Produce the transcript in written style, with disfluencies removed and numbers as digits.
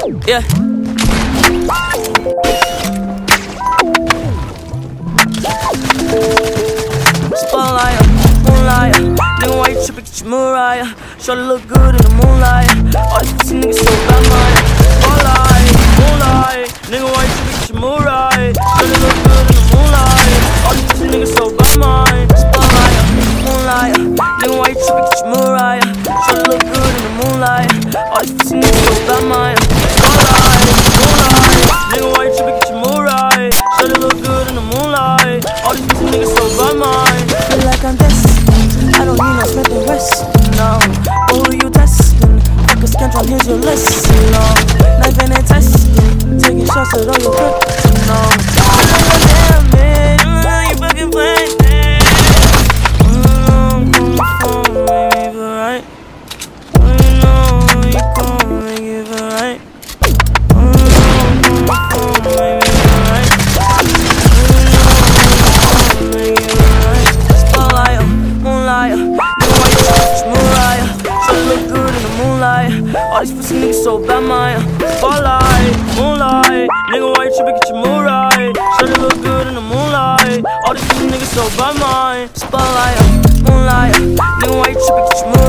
Yeah. Spotlight, moonlight. Nigga, why you trippin'? Get your Mariah. Shorty look good in the moonlight. All these pussy niggas so bad, mine. Spotlight, moonlight. Nigga, why you trippin'? Get your Mariah. Shorty look good in the moonlight. All these pussy niggas so bad, mine. Spotlight, moonlight. Nigga, why you trippin'? Get your Mariah. Shorty look good in the moonlight. All these pussy niggas so bad, mine. Spotlight, moonlight. Nigga, why you trippin'? Get your Mariah. Shorty look good in the moonlight. All these pussy niggas so bad, mine. Feel like I'm destined, I don't need no Smith and Wesson, no. But who you testing? Fuck a schedule, here's your list, no. Knife and testing, taking shots at all your grips, no. Damn, man, you fucking playing. I'm coming home, baby, for right. You know you gon' make it for right. I'm coming home, baby, for right. All these pussy niggas so bad, mine. Spotlight, moonlight. Nigga, why you trippin'? Get your mood right. Shawty look good in the moonlight. All these pussy niggas so bad, mine. Spotlight, moonlight. Nigga, why you trippin'? Get your mood